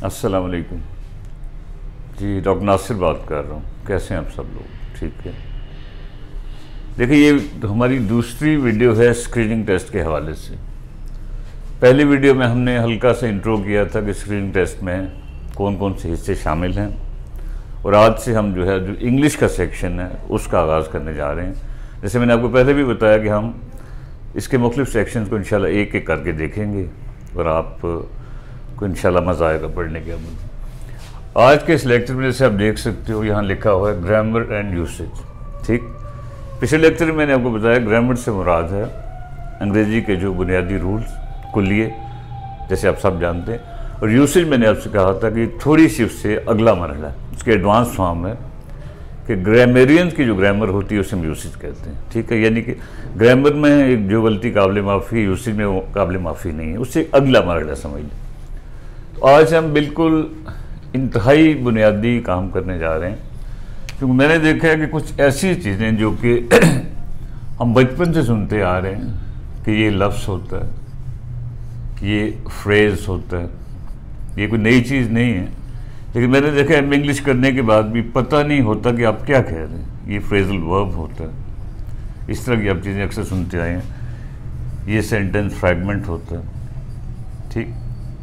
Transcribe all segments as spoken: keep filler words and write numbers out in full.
अस्सलाम वालेकुम जी, डॉक्टर नासिर बात कर रहा हूँ। कैसे हैं आप सब लोग? ठीक है। देखिए, ये तो हमारी दूसरी वीडियो है स्क्रीनिंग टेस्ट के हवाले से। पहली वीडियो में हमने हल्का सा इंट्रो किया था कि स्क्रीनिंग टेस्ट में कौन कौन से हिस्से शामिल हैं, और आज से हम जो है जो इंग्लिश का सेक्शन है उसका आगाज़ करने जा रहे हैं। जैसे मैंने आपको पहले भी बताया कि हम इसके मुख्तलिफ सेक्शन को इंशाल्लाह एक एक करके देखेंगे और आप को इंशाल्लाह मज़ा आएगा पढ़ने के बाद। आज के इस लेक्चर में जैसे आप देख सकते हो यहाँ लिखा हुआ है ग्रामर एंड यूसेज। ठीक, पिछले लेक्चर में मैंने आपको बताया ग्रामर से मुराद है अंग्रेज़ी के जो बुनियादी रूल्स कुल्लिये, जैसे आप सब जानते हैं, और यूसेज मैंने आपसे कहा था कि थोड़ी सी उससे अगला मरहला है, उसके एडवांस फॉर्म है कि ग्रामेरियंस की जो ग्रामर होती है उसे हम यूसेज कहते हैं। ठीक है, यानी कि ग्रामर में एक जो गलती काबिल माफ़ी है, यूसेज में वो काबिल माफ़ी नहीं है, उससे अगला मरहला समझ लें। तो आज हम बिल्कुल इंतहाई बुनियादी काम करने जा रहे हैं, क्योंकि मैंने देखा है कि कुछ ऐसी चीज़ें जो कि हम बचपन से सुनते आ रहे हैं कि ये लफ्ज़ होता है, ये फ्रेज़ होता है, ये कोई नई चीज़ नहीं है, लेकिन मैंने देखा है इंग्लिश करने के बाद भी पता नहीं होता कि आप क्या कह रहे हैं। ये फ्रेजल वर्ब होता है, इस तरह की आप चीज़ें अक्सर सुनते आए हैं, ये सेंटेंस फ्रैगमेंट होता है। ठीक,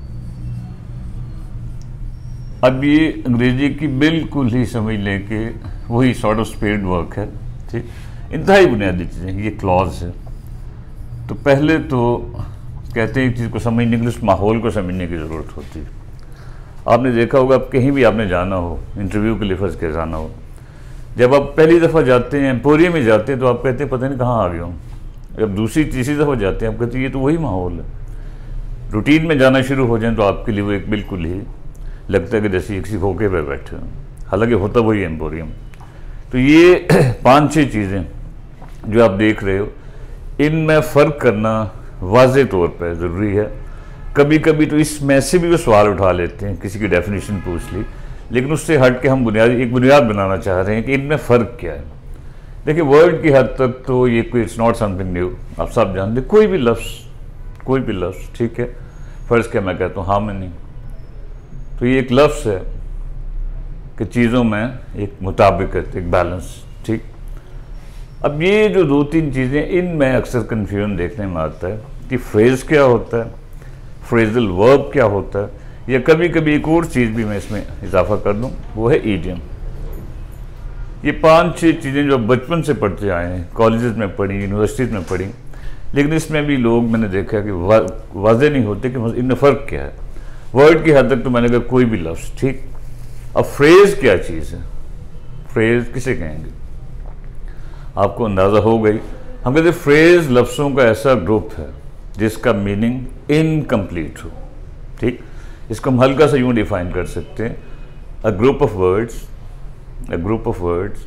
अब ये अंग्रेजी की बिल्कुल ही समझ लें कि वही सॉर्ट ऑफ स्पेड वर्क है। ठीक, इंतहाई बुनियादी चीज़ें, ये क्लॉज है। तो पहले तो कहते हैं एक चीज़ को समझने के लिए उस माहौल को समझने की ज़रूरत होती है। आपने देखा होगा, आप कहीं भी आपने जाना हो, इंटरव्यू के लिए फर्ज के जाना हो, जब आप पहली दफ़ा जाते हैं, एम्पोरियम में जाते हैं, तो आप कहते हैं पता नहीं कहाँ आ गया हूँ। जब दूसरी तीसरी दफ़ा जाते हैं आप कहते हैं ये तो वही माहौल है। रूटीन में जाना शुरू हो जाए तो आपके लिए वो एक बिल्कुल ही लगता है कि जैसे किसी खोखे पर बैठे हैं, हालांकि होता वही एम्पोरियम। तो ये पाँच छः चीज़ें जो आप देख रहे हो, इनमें फ़र्क करना वाज़े तौर पर ज़रूरी है। कभी कभी तो इसमें से भी वो सवाल उठा लेते हैं, किसी की डेफिनेशन पूछ ली, लेकिन उससे हट के हम बुनियादी एक बुनियाद बनाना चाह रहे हैं कि इनमें फ़र्क क्या है। देखिए, वर्ड की हद तक तो ये कोई इट्स नॉट समथिंग न्यू, आप सब जानते, कोई भी लफ्ज़ कोई भी लफ्ज़ ठीक है, फ़र्ज़ क्या मैं कहता हूँ हार्मनी, तो ये एक लफ्ज़ है कि चीज़ों में एक मुताबिकत, एक बैलेंस। ठीक, अब ये जो दो तीन चीज़ें, इनमें अक्सर कन्फ्यूजन देखने में आता है कि फ्रेज़ क्या होता है, फ्रेजल वर्ब क्या होता है, या कभी कभी एक और चीज़ भी मैं इसमें इजाफा कर दूं, वो है ईडियम। ये पांच छह चीज़ें जो बचपन से पढ़ते आए हैं, कॉलेजेस में पढ़ी, यूनिवर्सिटीज़ में पढ़ी, लेकिन इसमें भी लोग मैंने देखा कि वा, वाज़े नहीं होते कि इनमें फ़र्क क्या है। वर्ड की हद तक तो मैंने कहा कोई भी लफ्ज़। ठीक, अब फ्रेज़ क्या चीज़ है, फ्रेज़ किसे कहेंगे, आपको अंदाज़ा हो गई। हम कहते हैं फ्रेज़ लफ्ज़ों का ऐसा ग्रुप है जिसका मीनिंग इनकम्प्लीट हो। ठीक, इसको हम हल्का सा यूँ डिफाइन कर सकते हैं, a group of words, a group of words,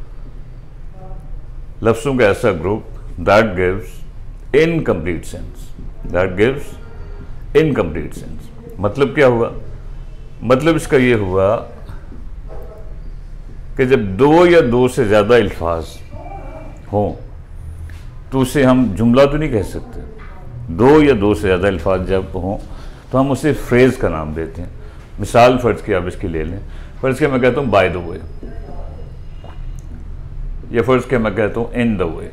लफ्ज़ों का ऐसा group that gives incomplete sense, that gives incomplete sense. मतलब क्या हुआ, मतलब इसका ये हुआ कि जब दो या दो से ज़्यादा अल्फाज हों तो उसे हम जुमला तो नहीं कह सकते। दो या दो से ज़्यादा अल्फाज जब हों तो हम उसे फ्रेज़ का नाम देते हैं। मिसाल फ़र्ज़ की आप इसकी ले लें, फ़र्ज़ के मैं कहता हूँ बाय द वे, या फ़र्ज़ के मैं कहता हूँ इन द वे,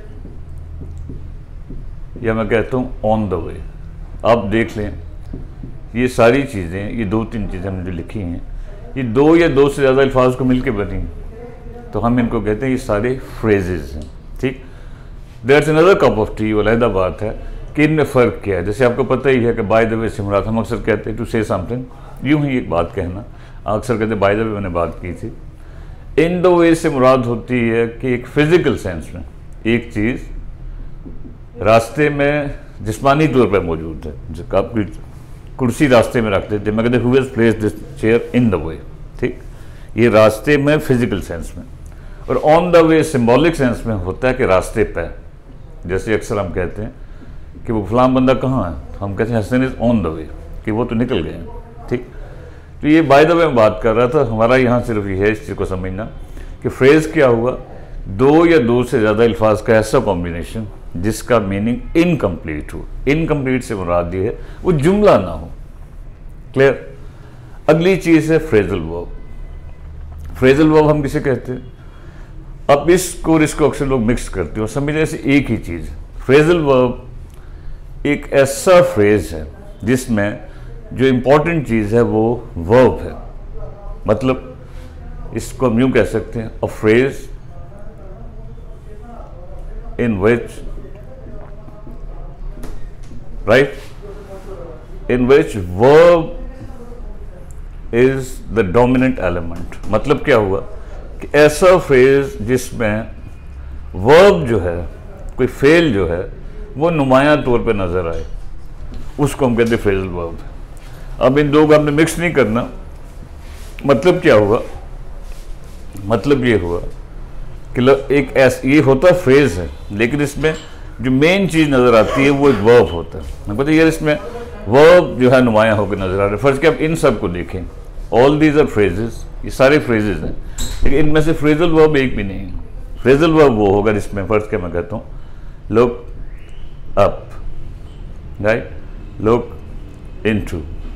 या मैं कहता हूँ ऑन द वे। आप देख लें, ये सारी चीज़ें, ये दो तीन चीज़ें हमने जो लिखी हैं, ये दो या दो से ज़्यादा अल्फाज को मिल के बनी, तो हम इनको कहते हैं ये सारे फ्रेजेज़ हैं। ठीक, that's another cup of tea, वो अलहदा बात है कि इनमें फ़र्क क्या है। जैसे आपको पता ही है कि बाय द वे से मुराद, हम अक्सर कहते हैं टू से समथिंग, यूँ ही एक बात कहना, अक्सर कहते हैं बाय द वे मैंने बात की थी। इन द वे से मुराद होती है कि एक फ़िज़िकल सेंस में एक चीज़ रास्ते में जिस्मानी तौर पर मौजूद है। जब आपकी कुर्सी रास्ते में रख देते, मैं कहते who has placed this chair in the way. ठीक, ये रास्ते में फ़िज़िकल सेंस में, और on the way symbolic sense में होता है कि रास्ते पर। जैसे अक्सर हम कहते हैं कि वो फलां बंदा कहाँ है, तो हम कहते हैं Hasan is on the way, कि वो तो निकल गए हैं। ठीक, तो ये बाय द वे में बात कर रहा था। हमारा यहाँ सिर्फ ये है इस चीज़ को समझना कि फ्रेज़ क्या हुआ, दो या दो से ज़्यादा अल्फाज का ऐसा कॉम्बिनेशन जिसका मीनिंग इनकम्प्लीट हो। इनकम्प्लीट से मुराद ये है वो जुमला ना हो। क्लियर? अगली चीज़ है फ्रेजल वर्ब। फ्रेजल वर्ब हम किसे कहते हैं? अब इसको और इसको अक्सर लोग मिक्स करते हो, समझ ऐसे एक ही चीज़ है। फ्रेजल वर्ब एक ऐसा फ्रेज है जिसमें जो इम्पोर्टेंट चीज़ है वो वर्ब है। मतलब इसको हम यूँ कह सकते हैं, a phrase in which right in which verb is the dominant element. मतलब क्या हुआ कि ऐसा फ्रेज जिसमें वर्ब जो है, कोई फेल जो है, वो नुमायां तौर पे नजर आए, उसको हम कहते हैं फ्रेजल वर्ब। अब इन दो को हमने मिक्स नहीं करना। मतलब क्या हुआ? मतलब ये हुआ कि एक ऐसा ये होता फ्रेज है, लेकिन इसमें जो मेन चीज नजर आती है वो एक वर्ब होता है। पता यार इसमें वर्ब जो है नुमायां होकर नजर आ रहे हैं। फर्ज के आप इन सब को देखें, ऑल दीज आर फ्रेजेस, ये सारे फ्रेजेस हैं, लेकिन इनमें से फ्रेजल वर्ब एक भी नहीं है। फ्रेजल वर्ब वो होगा जिसमें फर्ज के मैं कहता हूँ look up, right, look into,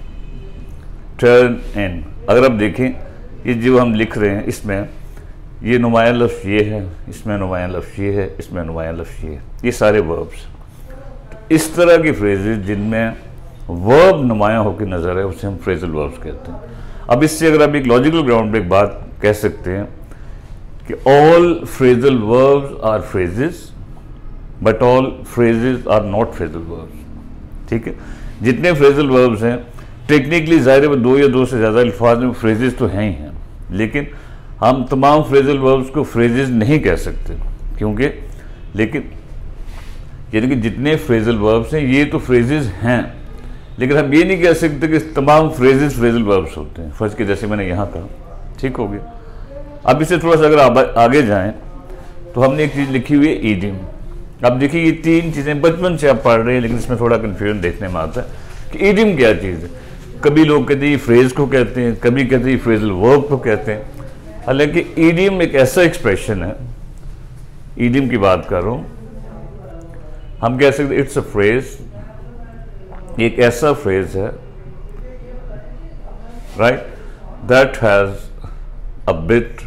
turn in. अगर आप देखें ये जो हम लिख रहे हैं, इसमें ये नुमायां लफ्ज़ ये है, इसमें नुमायां लफ्ज़ ये है, इसमें नुमायां लफ्ज़ ये है, ये सारे वर्ब्स। तो इस तरह की फ्रेजेस जिनमें वर्ब नुमायां होकर नजर आए उसे हम फ्रेजल वर्ब्स कहते हैं। अब इससे अगर आप एक लॉजिकल ग्राउंड पे एक बात कह सकते हैं कि all phrasal verbs are phrases but all phrases are not phrasal verbs. ठीक है, जितने फ्रेजल वर्ब्स हैं टेक्निकली ज़ाहिर है दो या दो से ज़्यादा अल्फाज में फ्रेजेस तो हैं ही हैं, लेकिन हम तमाम फ्रेजल वर्ब्स को फ्रेजेस नहीं कह सकते, क्योंकि लेकिन यानी कि जितने फ्रेजल वर्ब्स हैं ये तो फ्रेजेस हैं, लेकिन हम ये नहीं कह सकते कि तमाम फ्रेजेस फ्रेजल वर्ब्स होते हैं। फर्ज के जैसे मैंने यहाँ कहा, ठीक हो गया। अब इससे थोड़ा सा अगर आगे जाएं तो हमने एक चीज़ लिखी हुई है ईडियम। अब देखिए ये तीन चीज़ें बचपन से आप पढ़ रहे हैं, लेकिन इसमें थोड़ा कन्फ्यूजन देखने में आता है कि ईडियम क्या चीज़ है। कभी लोग कहते हैं फ्रेज को कहते हैं, कभी कहते हैं फ्रेजल वर्ब को कहते हैं। हालांकि ईडियम एक ऐसा एक्सप्रेशन है, ईडियम की बात कर रहा हूँ, हम कह सकते इट्स अ फ्रेज, एक ऐसा फ्रेज है right that has a bit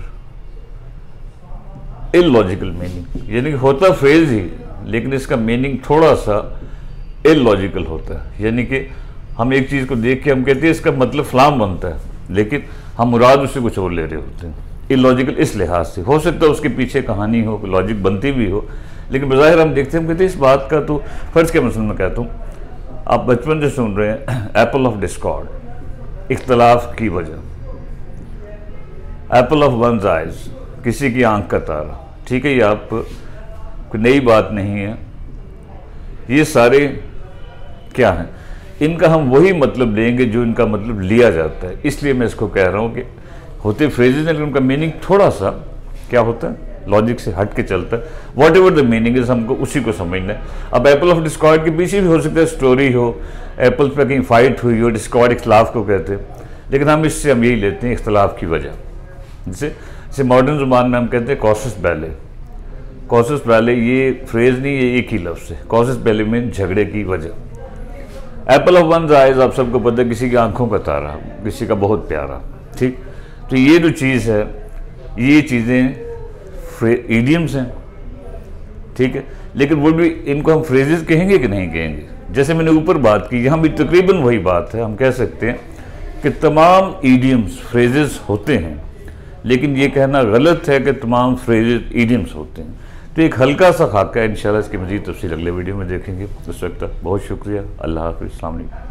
illogical meaning. यानी कि होता फ्रेज ही, लेकिन इसका मीनिंग थोड़ा सा इलॉजिकल होता है। यानी कि हम एक चीज़ को देख के हम कहते हैं इसका मतलब फलाम बनता है, लेकिन हम मुराद उससे कुछ और ले रहे होते हैं। इलॉजिकल इस लिहाज से हो सकता है उसके पीछे कहानी हो, लॉजिक बनती भी हो, लेकिन बज़ाहिर हम देखते हैं, हम कहते हैं इस बात का तो फर्ज के मसले में कहता हूँ, आप बचपन से सुन रहे हैं एप्पल ऑफ डिस्कॉर्ड, इख्तलाफ की वजह, एप्पल ऑफ वंस आइज, किसी की आंख का तारा। ठीक है, ये आप कोई नई बात नहीं है, ये सारे क्या हैं, इनका हम वही मतलब लेंगे जो इनका मतलब लिया जाता है। इसलिए मैं इसको कह रहा हूँ कि होते फ्रेजेस हैं, लेकिन उनका मीनिंग थोड़ा सा क्या होता है, लॉजिक से हट के चलता है। Whatever the meaning is, हमको उसी को समझना है। अब एप्पल ऑफ डिस्कॉर्ड के पीछे भी हो सकता है स्टोरी हो, एप्पल्स पे कहीं फाइट हुई हो, डिस्कॉर्ड इख्तलाफ को कहते हैं, लेकिन हम इससे हम यही लेते हैं इख्तलाफ की वजह। जैसे जैसे मॉडर्न ज़ुबान में हम कहते हैं कॉसस बैले, कॉसस बैले ये फ्रेज नहीं, ये एक ही लफ्ज़ है। कॉसस बैले में झगड़े की वजह। एप्पल ऑफ वंस आइज आप सबको पता है, किसी की आंखों का तारा, किसी का बहुत प्यारा। ठीक, तो ये जो चीज़ है, ये चीज़ें ईडियम्स हैं। ठीक है, लेकिन वो भी इनको हम फ्रेजेस कहेंगे कि नहीं कहेंगे। जैसे मैंने ऊपर बात की, यहाँ भी तकरीबन वही बात है। हम कह सकते हैं कि तमाम ईडियम्स फ्रेजेस होते हैं, लेकिन ये कहना गलत है कि तमाम फ्रेजेस ईडियम्स होते हैं। तो एक हल्का सा खाका है, इंशाल्लाह इसकी मज़ीद तफसील अगले वीडियो में देखेंगे। उस वक्त तक बहुत शुक्रिया। अल्लाह हाफ़िज़, अस्सलाम वालेकुम।